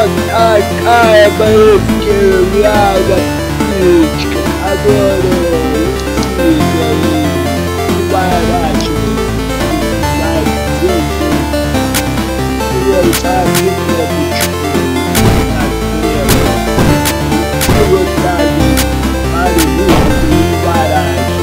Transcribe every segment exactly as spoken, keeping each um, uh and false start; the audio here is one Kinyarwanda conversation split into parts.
a cara parece que eu largo a crítica. Agora siga aí o barato. Vai ser o oitavo do Capitão. Eu vou trazer para o mundo do barato.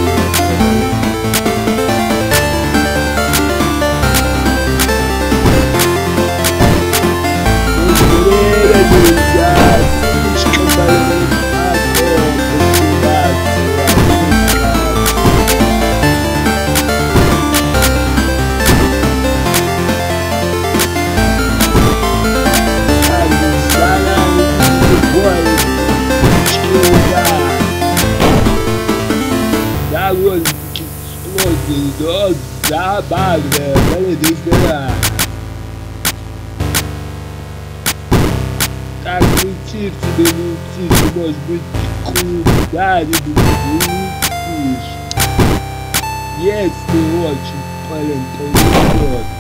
Trabalho, velho, olha Deus, velho. Tá acredito, meu título, mas muito cuidado do mundo. E esse é ótimo para entender.